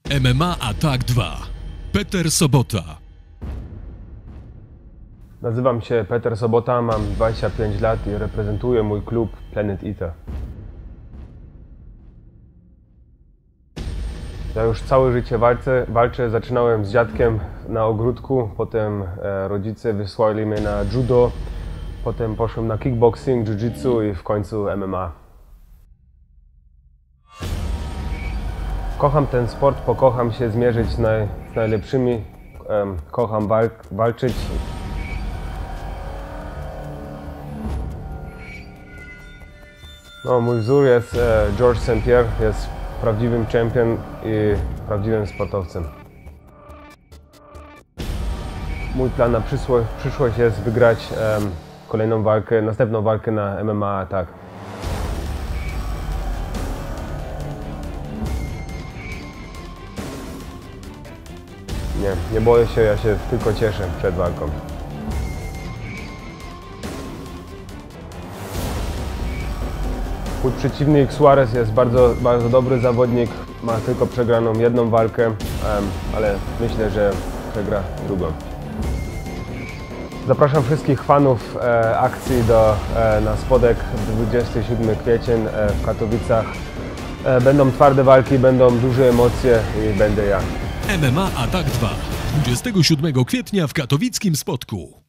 MMA Atak 2. Peter Sobota. Nazywam się Peter Sobota, mam 25 lat i reprezentuję mój klub Planet Eater. Ja już całe życie walczę. Zaczynałem z dziadkiem na ogródku, potem rodzice wysłali mnie na judo, potem poszłem na kickboxing, jiu-jitsu i w końcu MMA. Kocham ten sport, pokocham się zmierzyć z najlepszymi, kocham walczyć. No, mój wzór jest Georges St-Pierre, jest prawdziwym czempionem i prawdziwym sportowcem. Mój plan na przyszłość jest wygrać kolejną walkę, następną walkę na MMA Atak. Nie boję się, ja się tylko cieszę przed walką. Mój przeciwnik Suarez jest bardzo dobry zawodnik, ma tylko przegraną jedną walkę, ale myślę, że przegra drugą. Zapraszam wszystkich fanów akcji na Spodek 27 kwiecień w Katowicach. Będą twarde walki, będą duże emocje i będę ja. MMA Atak 2. 27 kwietnia w katowickim Spodku.